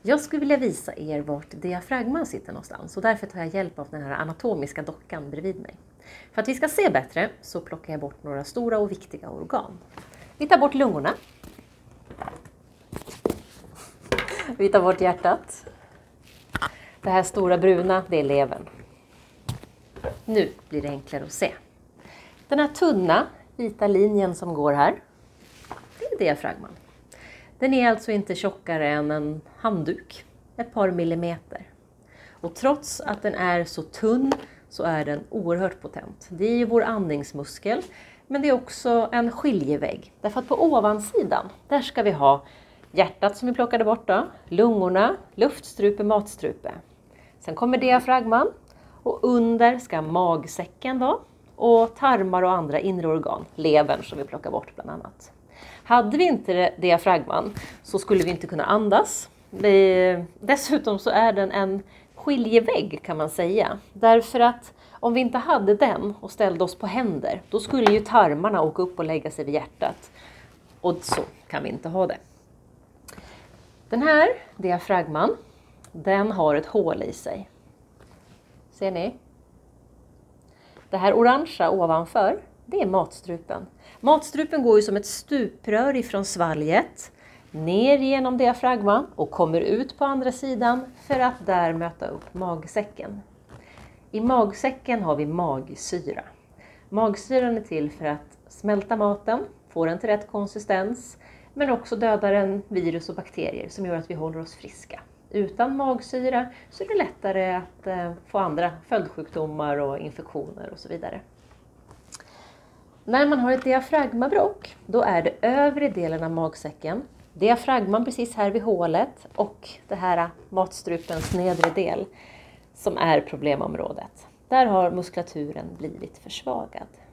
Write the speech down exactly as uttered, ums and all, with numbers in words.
Jag skulle vilja visa er vart diafragman sitter någonstans och därför tar jag hjälp av den här anatomiska dockan bredvid mig. För att vi ska se bättre så plockar jag bort några stora och viktiga organ. Vi tar bort lungorna. Vi tar bort hjärtat. Det här stora bruna, det är levern. Nu blir det enklare att se. Den här tunna vita linjen som går här, det är diafragman. Den är alltså inte tjockare än en handduk, ett par millimeter. Och trots att den är så tunn så är den oerhört potent. Det är ju vår andningsmuskel, men det är också en skiljevägg. Därför att på ovansidan, där ska vi ha hjärtat som vi plockade bort då, lungorna, luftstrupe, matstrupe. Sen kommer diafragman och under ska magsäcken vara och tarmar och andra inre organ, levern som vi plockar bort bland annat. Hade vi inte diafragman så skulle vi inte kunna andas. Vi, dessutom så är den en skiljevägg kan man säga. Därför att om vi inte hade den och ställde oss på händer, då skulle ju tarmarna åka upp och lägga sig vid hjärtat. Och så kan vi inte ha det. Den här diafragman, den har ett hål i sig. Ser ni? Det här orangea ovanför, det är matstrupen. Matstrupen går ju som ett stuprör ifrån svalget ner genom diafragman och kommer ut på andra sidan för att där möta upp magsäcken. I magsäcken har vi magsyra. Magsyran är till för att smälta maten, få den till rätt konsistens, men också dödar den virus och bakterier som gör att vi håller oss friska. Utan magsyra så är det lättare att få andra följdsjukdomar och infektioner och så vidare. När man har ett diafragmabråck, då är det övre delen av magsäcken, diafragman precis här vid hålet och det här matstrupens nedre del som är problemområdet. Där har muskulaturen blivit försvagad.